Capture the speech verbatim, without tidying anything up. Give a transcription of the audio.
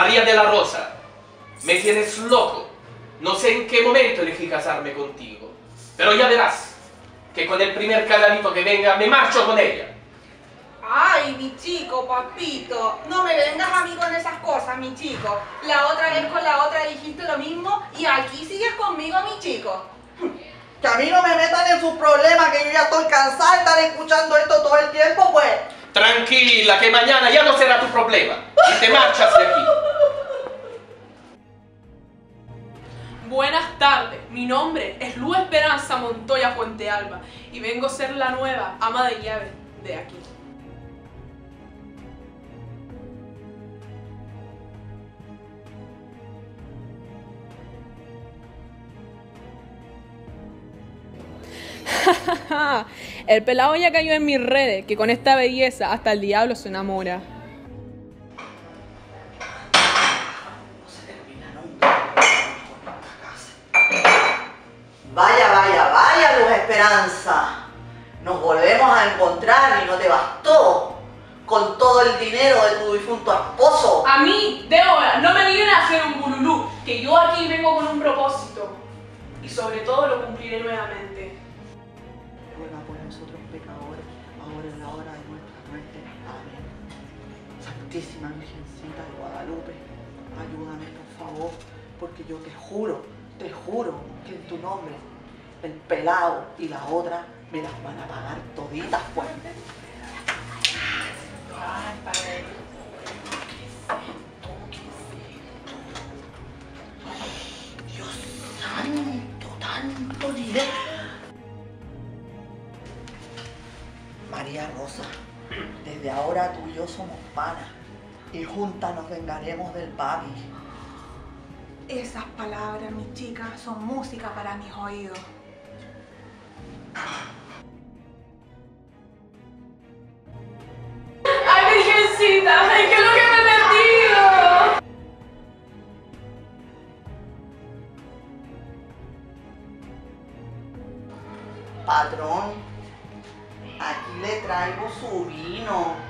María de la Rosa, me tienes loco. No sé en qué momento elegí casarme contigo, pero ya verás que con el primer caladito que venga me marcho con ella. Ay, mi chico, papito, no me vengas a mí con esas cosas, mi chico. La otra vez con la otra dijiste lo mismo y aquí sigues conmigo, mi chico. Que a mí no me metan en sus problemas, que yo ya estoy cansada de estar escuchando esto todo el tiempo, pues. Tranquila, que mañana ya no será tu problema y te marchas de aquí. Buenas tardes, mi nombre es Luz Esperanza Montoya Puente Alba y vengo a ser la nueva ama de llaves de aquí. El pelado ya cayó en mis redes, que con esta belleza hasta el diablo se enamora. Vaya, vaya, vaya, Luz Esperanza. Nos volvemos a encontrar y no te bastó con todo el dinero de tu difunto esposo. A mí, Débora, no me vienen a hacer un bululú, que yo aquí vengo con un propósito. Y sobre todo lo cumpliré nuevamente. Ruega por nosotros pecadores, ahora en la hora de nuestra muerte. Amén. Santísima Virgencita de Guadalupe, ayúdame por favor, porque yo te juro, te juro que en tu nombre el pelado y la otra me las van a pagar toditas, pues. Ay, padre. Dios santo, tanto dinero. María Rosa, desde ahora tú y yo somos panas y juntas nos vengaremos del papi. Esas palabras, mi chica, son música para mis oídos. ¡Ay, Virgencita! ¡Ay, qué es lo que me he perdido! Patrón, aquí le traigo su vino.